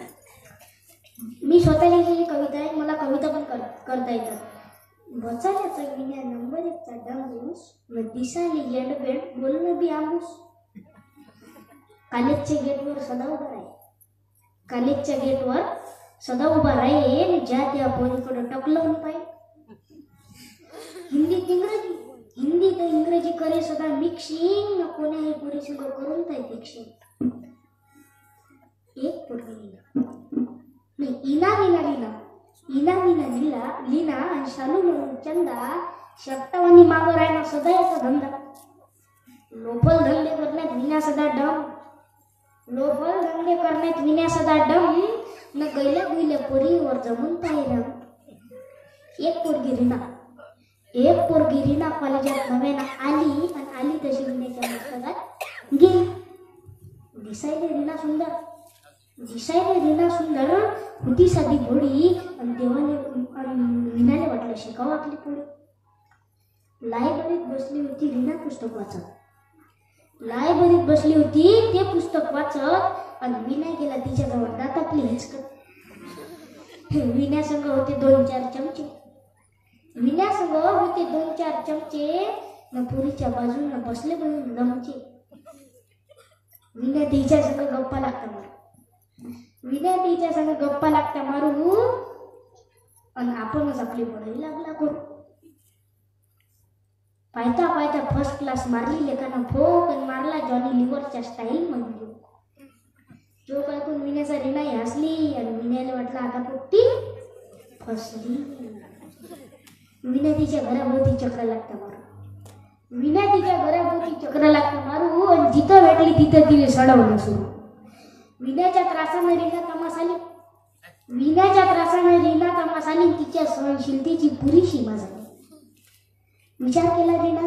मी स्वतः लिहिलेली कविता आहे. मला कविता पण कर करता येतात. बचाल्याचा विण्या नंबर एकचा डांगूस मग दिसाली येडबेड बोलणं बी आमूस. कॉलेजच्या गेटवर सदा उभा राही. कॉलेजच्या गेटवर सदा उभा राही. ज्या त्या पोरीकडे टकलवून पाहिजे. हिंदीत इंग्रजी हिंदीत इंग्रजी करे सदा मिक्सिंग न कोण्याही पोरी संग करून ताई फिक्सिंग. एक पोरगी नाही इना विना लीना इना विना लीला लीना आणि शालू म्हणून चंदा शब्दावानी मागं राहणं सदा याचा धंदा. लोफल धंदे करण्यात विना सदा डम. लोफल धंदे करण्यात विना सदा डम न गैल्या गुईल्या पोरीवर जमून पाहिलं. एक पोरगी रीना एक पोरगी रीना कॉलेजात नव्यानं आली आणि आली तशी विण्याच्या पुस्तकात गेली. दिसायला रीना सुंदर दिसायला रीना सुंदर होती साधी भोळी आणि देवाने विनाने वाटलं शिकावं आपली पोळी. लायब्ररीत बसली होती रीना पुस्तक वाचत. लायब्ररीत बसली होती ते पुस्तक वाचत आणि विना गेला तिच्याजवळ दात आपली हिचकत. विण्यासंग होते दोन चार चमचे विण्यासंग होते दोन चार चमचे न पुरीच्या बाजूला बसले म्हणून लमचे. विण्या तिच्या संग गप्पा लागता मारू विण्या तिच्या संग गप्पा लागता मारू आणि आपणच आपली पडायला लागला करू. पायता पायता फर्स्ट क्लास मारली लेखाना फोक आणि मारला जॉनी लिव्हरच्या स्टाईल म्हणून. जो काय कोण विण्याचा रीना हसली आणि विण्याला वाटलं आता पोट्टी फसली. विण्या तिच्या घराभोवती चक्र लागता मारू विण्या तिच्या घराभोवती चक्र लागता मारू आणि जिथं भेटली तिथं तिने सडवलं सुरू. विण्याच्या त्रासाने रीना तमास आली. विण्याच्या त्रासाने रीना तमास आली. तिच्या सहनशीलतेची पुरी सीमा झाली. विचार केला रीना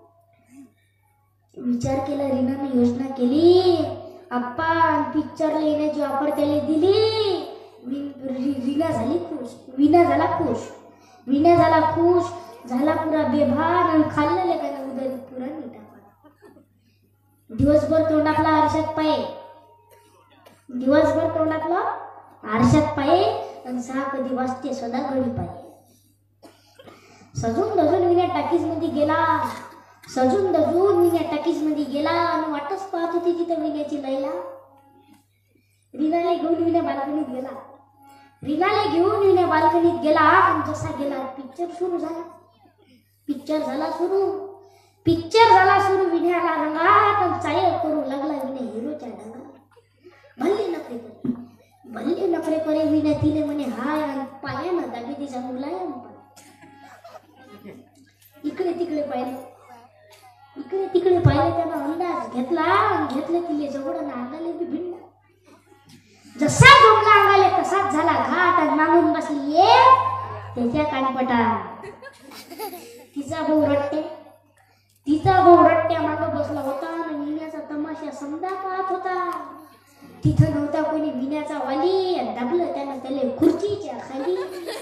विचार केला रीनाने योजना केली. आप्पा पिक्चरला येण्याची ऑफर त्याला दिली. रीना झाली खुश विना झाला खुश विना झाला खुश झाला पुरा बेभान आणि खाल्लं लेखानं उदर पुरा नीटा. दिवसभर तोंडातला आरशात पाये दिवसभर तोंडातला आरशात पाये आणि सहा कधी वाजते सदा घडी पाये. सजून दजून विण्या टाकीज मध्ये गेला सजून दजून विण्या टाकीज मध्ये गेला आणि वाटच पाहत होती तिथं विण्याची लैला. रीनाला घेऊन विण्या बाल्कनीत गेला रीनाला घेऊन विण्या बाल्कनीत गेला आणि जसा गेला पिक्चर सुरू झाला. पिक्चर झाला सुरू पिक्चर झाला सुरू विण्याला रंगात आणि चाय करू लागला विण्या हिरोच्या ढंगात. भल्ले नखरे करे भल्ले नखरे करे विण्या तिने म्हणे हाय आणि पायानं दाबी तिचा मुलायम. इकडे तिकडे पाहिलं इकडे तिकडे पाहिलं त्यानं अंदाज घेतला आणि घेतलं तिले जवळ अंगाले बी भिडला. जसा जमला अंगाले तसाच झाला घाट आणि मागून बसली ये त्याच्या कानपटा. तिचा भाऊ रट्टे तिचा भाऊ रट्ट्या मागं बसला होता आणि विण्याचा तमाशा समजा पाहत होता. तिथं नव्हता कोणी विण्याचा वाली दाबलं त्यानं त्याला खुर्चीच्या खाली.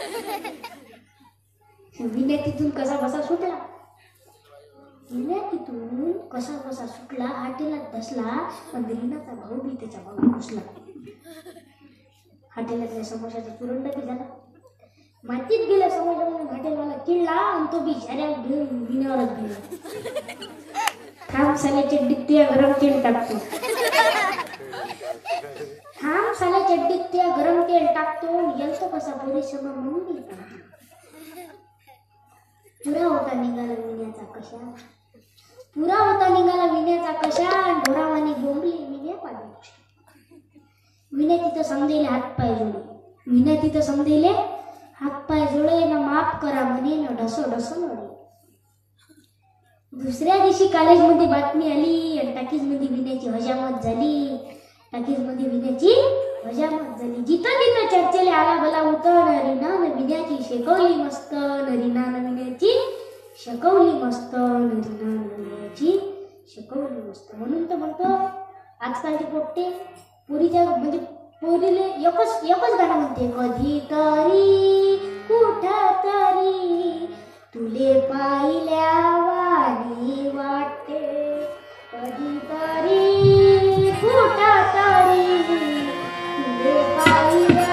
विण्या तिथून कसा बसा सुटला विण्या तिथून कसा बसा सुटला. हाटेलात बसला आणि रीनाचा भाऊ बी त्याच्या भाऊ घुसला. हाटेलातल्या समोशाचा चुरंड बी झाला. मातीत गेला समोसा म्हणून हॉटेलवाला चिडला आणि तो बी झऱ्या घेऊन विण्यावरच गेला. थांब साल्या चड्डीत त्या गरम तेल टाकतो थांब साल्या चड्डीत त्या गरम तेल टाकतो येतो कसा पोरी समोर म्हणून मी पुरा होता निघाला विण्याचा कशा पुरा होता निघाला विण्याचा कशा ढोरावानी बोंबली विण्या पाडली. विण्या तिथं समजेले हात पाय जोडले विण्या तिथं समजेले हात पाय जोडले ना माफ करा म्हणे ना ढसो ढसो नडे. दुसऱ्या दिवशी कॉलेजमध्ये बातमी आली आणि टाकीजमध्ये विण्याची हजामत झाली. टाकीजमध्ये विण्याची हजामत झाली. जिथं तिथं चर्चेला आला भला होतं रीना न विण्याची शेकवली मस्त रीना न विण्याची शिकवली मस्त निर्णयाची शिकवली मस्त. म्हणून तर म्हणतो आजकालचे पोट्टे पुरीच्या म्हणजे पोरीले एकच एकच गाणं म्हणते, कधी तरी कुठ तरी तुले पाहिल्या वाणी वाटते, कधी तरी कुठ तरी तुले पाहिल्या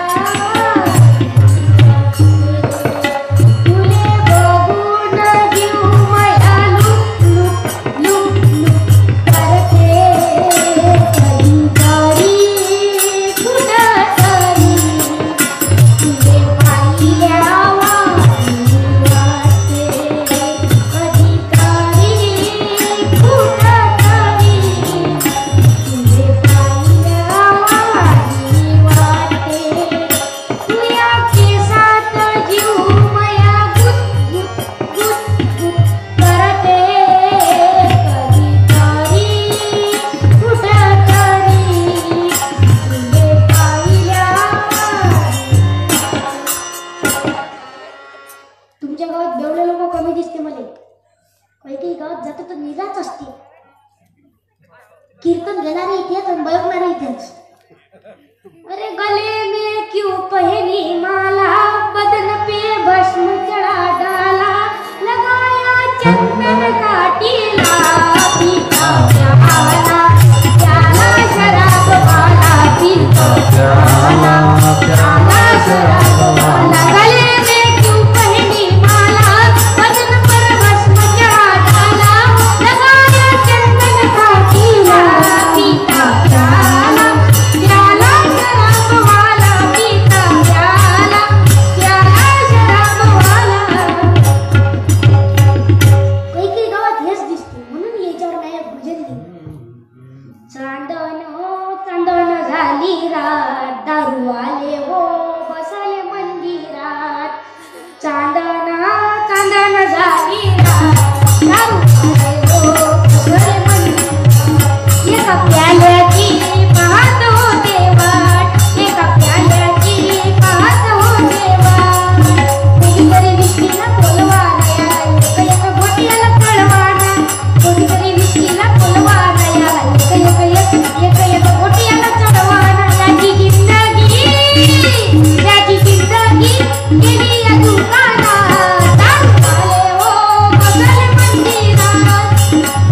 कीर्तन घेणारे इतिहास आणि बळकणारे इतिहास. अरे गले में क्यों पहनी माला, बदन पे भस्म चढ़ा डाला, लगाया चंदन का टीला, पीता प्याला प्याला शराब वाला, पीता प्याला प्याला शराब वाला. गले में क्यों पहनी माला, बदन पर भस्म चढ़ा डाला, लगाया चंदन का टीला, पीता प्याला प्याला शराब वाला, पीता प्याला प्याला शराब वाला. काही काही गावात हेच दिसते, म्हणून याच्यावर नाही भजन लिहिलं. चांदण चांदण झाली रात, दारू आले हो बसले मंदिरात. चांदण चांदण झाली रात, दारू आले हो बसले मंदिरात. एका प्याल्याची पाहत होते वाट, एका प्याल्याची पाहत होते वाट. कोणीतरी विष्णीला बोलवाया, एक एक गोट्याला कळवाना, कोणीतरी विष्णीला बोलवाया, एक एक एक एक गोट्याला चढवाना. याची जिंदगी याची जिंदगी गेली या दुकानात, दारू आले हो बसले मंदिरात,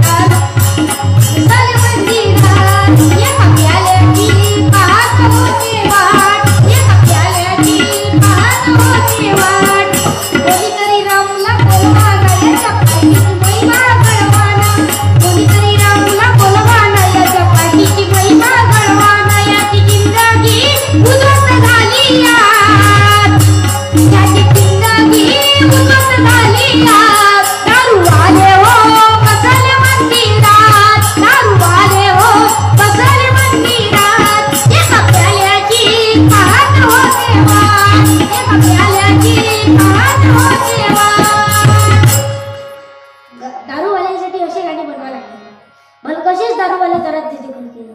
बसले मंदिरात. एका प्याल्याची पाहत होते वाट, एका प्याल्याची पाहत होते वाट. कोणीतरी रामला बोलवाना, याच्या पाठीची महिमा कळवाना, कोणीतरी रामला बोलवाना, याच्या पाठीची महिमा कळवाना. याची जिंदगी उद्ध्वस्त झाली यात, याची जिंदगी उद्ध्वस्त झाली यात. दारू आले हो बसले मंदिरात, दारू आले हो बसले मंदिरात. एका प्याल्याची पाहत होते वाट, एका प्याल्याची पाहत होते वाट. दारूवाल्यांसाठी असे गाणी बनवा लागतात. पण कसेच दारूवाले करत तिथे कोणते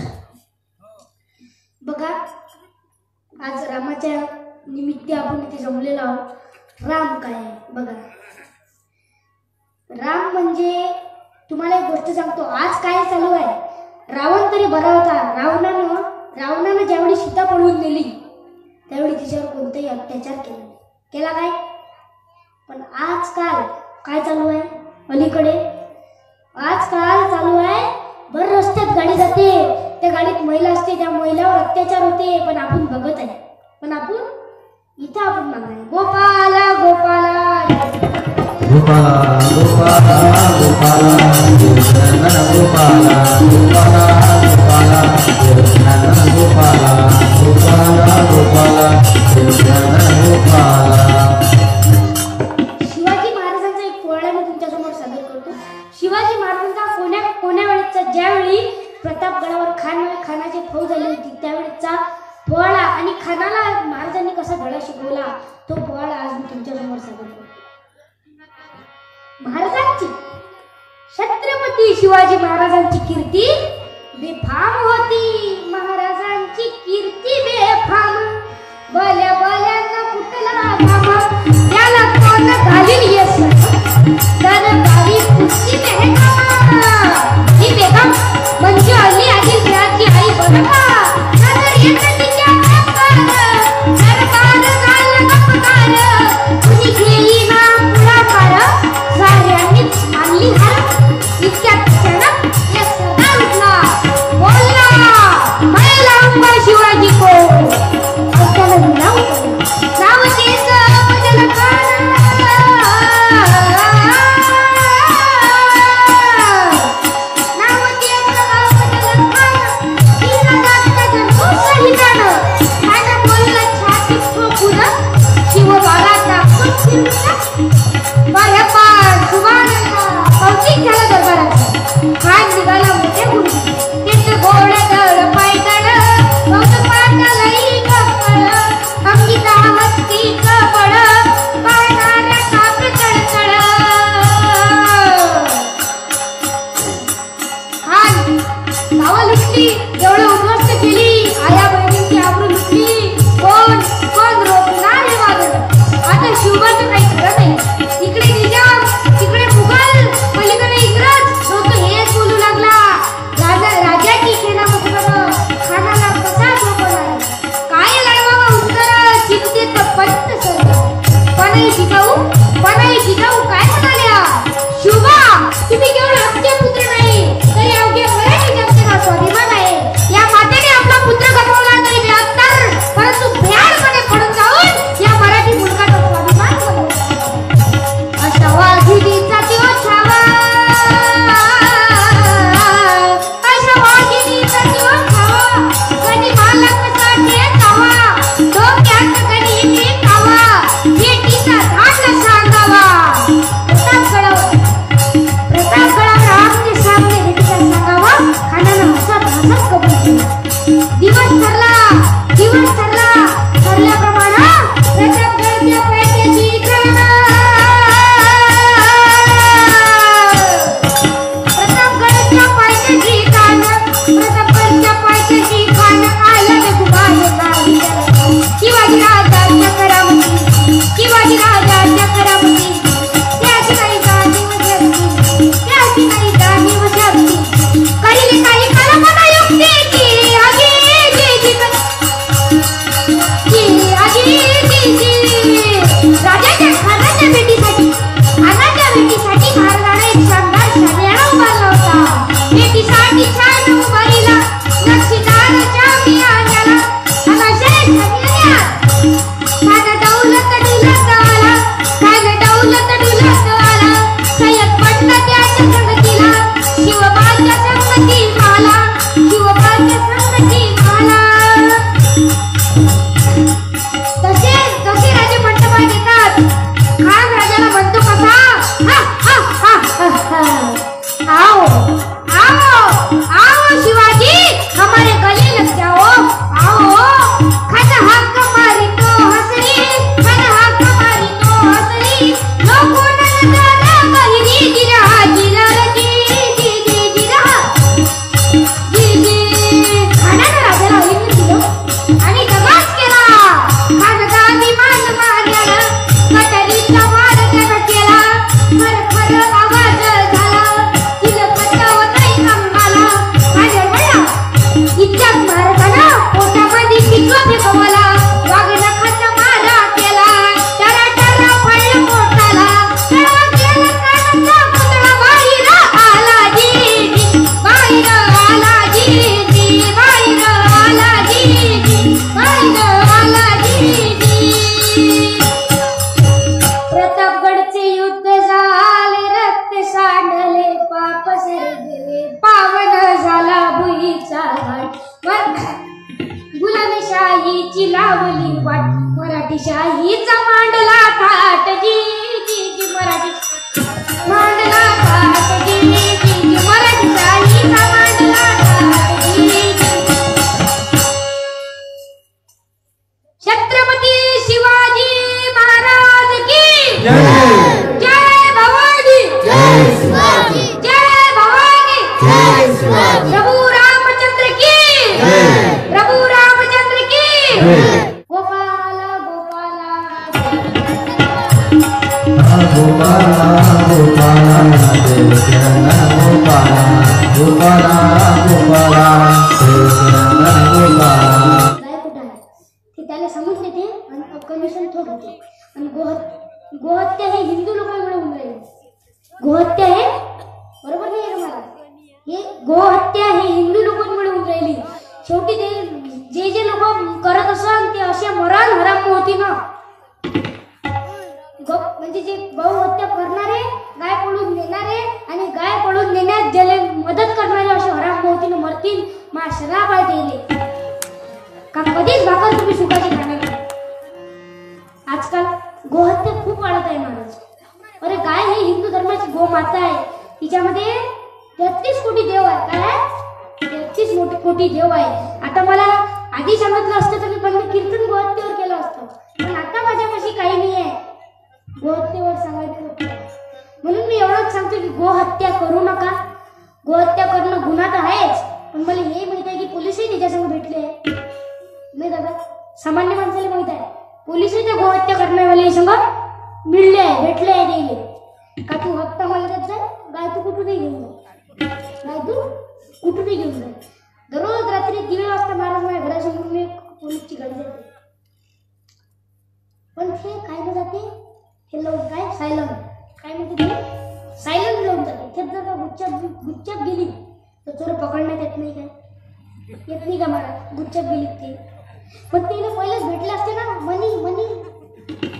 बघा. आज रामाच्या निमित्त आपण इथे जमलेलो आहोत. राम काय आहे बघा. राम म्हणजे तुम्हाला एक गोष्ट सांगतो, आज काय चालू आहे. रावण तरी बरा होता. रावणानं रावणानं ज्यावेळी सीता पळवून नेली त्यावेळी तिच्यावर कोणताही अत्याचार केला नाही. केला काय. पण आजकाल काय चालू आहे अलीकडे. आजकाल चालू आहे भर रस्त्यात गाडी जाते, त्या गाडीत महिला असते, त्या महिलावर अत्याचार होते. पण आपण बघत आहे. पण आपण इथं आपण मागणार गोपाला गोपाला गोपाला गोपाला गोपाला कृष्ण गोपाला गोपाला गोपाला कृष्ण गोपाला गोपाला गोपाला कृष्ण गोपाला. शिवाजी महाराजांचा एक पोवाडा मी तुमच्यासमोर सादर करतो. शिवाजी महाराजांचा कोण्या कोण्या वेळेचा ज्यावेळी प्रतापगडावर खान खानाची फौज आली होती त्यावेळेचा पोवाडा आणि खानाला महाराजांनी कसा धडा शिकवला तो पोवाडा आज मी तुमच्यासमोर सादर करतो. महाराजांची छत्रपती शिवाजी महाराजांची कीर्ती बेफाम होती. महाराजांची कीर्ती बेफाम. भल्या भल्यांना कुठला घाम त्याला कोण घालील यश. मराठीची लावली वाट मराठी शाहीचा मांडला थाट जी जी जी मराठी मांडला थाट जी जी जी मराठी शाहीचा मांडला थाट जी जी छत्रपती शिवाजी महाराज की जय जय भवानी जय शिवाजी जय भवानी जय शिवाजी प्रभु रामचंद्र की जय प्रभु रामचंद्र की जय गोपाला गोपाला गोपाला गोपाला देव चरण गोपाला गोपाला गोपाला देव चरण गोपाला गाय कुठं आहे ते त्याला समजले ते आणि कमिशन थोड होते आणि गोहत्या गोहत्या हे हिंदू लोकांमुळे होऊन राहिले गोहत्या हे बरोबर नाही आहे मला हे गोहत्या हे हिंदू लोकांमुळे होऊन राहिली शेवटी ते जे जे लोक करत असन ते असे मरण हराम होती ना गो म्हणजे जे गौ हत्या करणारे गाय पळून नेणारे आणि गाय पळून नेण्यात ज्याला मदत करणारे असे हराम होतीनं मरतील मा श्राप आहे तेले का कधीच भाकर तुम्ही सुखाची खाणार नाही. आजकाल गोहत्या खूप वाढत आहे महाराज. अरे गाय ही हिंदू धर्माची गो माता आहे तिच्यामध्ये तेहतीस कोटी देव आहे काय तेहतीस मोठे कोटी देव आहे. आता मला आधी सांगितलं असतं तर मी पहिले कीर्तन गोहत्येवर केलं असतं पण आता माझ्यापाशी काही नाही आहे गोहत्येवर सांगायचं होतं. म्हणून मी एवढंच सांगतो की गोहत्या करू नका. गोहत्या करणं गुन्हा तर आहेच पण मला हे माहित आहे की पोलीसही त्याच्यासंग भेटले नाही दादा सामान्य माणसाला माहित आहे पोलीसही त्या गोहत्या करणाऱ्याला संग मिळले आहे भेटले आहे त्याले का तू हप्ता मला देत जाय गाय तू कुठूनही घेऊन जा गाय तू कुठूनही घेऊन जाय. दररोज रात्री दीड वाजता महाराज माझ्या घरासमोर मी पोलीसची गाडी जाते पण ते काय न जाते हे लावून काय सायलंट काय म्हणते ते सायलंट लावून जाते त्यात जर का गुच्चाप गुच्चाप गेली तर चोर पकडण्यात येत नाही काय येत नाही का महाराज गुच्चाप गेली ते पण तिने पहिलेच भेटले असते ना मनी मनी